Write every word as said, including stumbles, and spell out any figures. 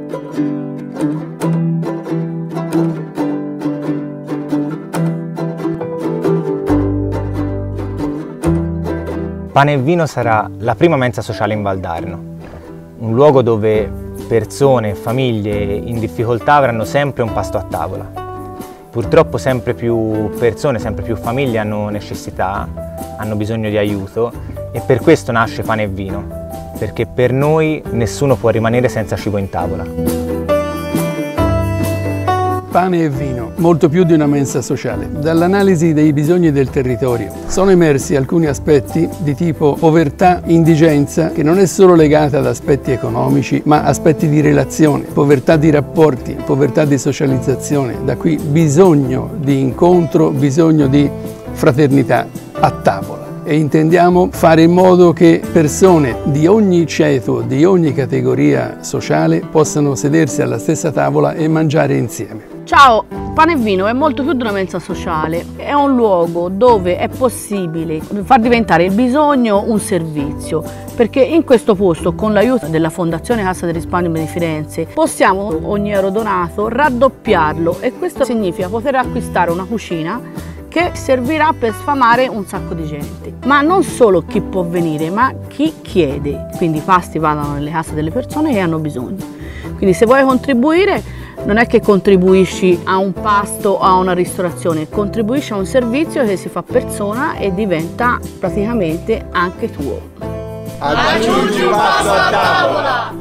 Pane e Vino sarà la prima mensa sociale in Val d'Arno, un luogo dove persone e famiglie in difficoltà avranno sempre un pasto a tavola. Purtroppo sempre più persone, sempre più famiglie hanno necessità, hanno bisogno di aiuto e per questo nasce Pane e Vino, perché per noi nessuno può rimanere senza cibo in tavola. Pane e Vino, molto più di una mensa sociale. Dall'analisi dei bisogni del territorio sono emersi alcuni aspetti di tipo povertà, indigenza, che non è solo legata ad aspetti economici, ma aspetti di relazione, povertà di rapporti, povertà di socializzazione. Da qui bisogno di incontro, bisogno di fraternità a tavola. E intendiamo fare in modo che persone di ogni ceto, di ogni categoria sociale possano sedersi alla stessa tavola e mangiare insieme. Ciao! Pane e Vino è molto più di una mensa sociale, è un luogo dove è possibile far diventare il bisogno un servizio, perché in questo posto, con l'aiuto della Fondazione Cassa di Risparmio di Firenze, possiamo ogni euro donato raddoppiarlo e questo significa poter acquistare una cucina che servirà per sfamare un sacco di gente. Ma non solo chi può venire, ma chi chiede. Quindi i pasti vadano nelle casse delle persone che hanno bisogno. Quindi se vuoi contribuire, non è che contribuisci a un pasto o a una ristorazione, contribuisci a un servizio che si fa persona e diventa praticamente anche tuo. Aggiungi un pasto a tavola!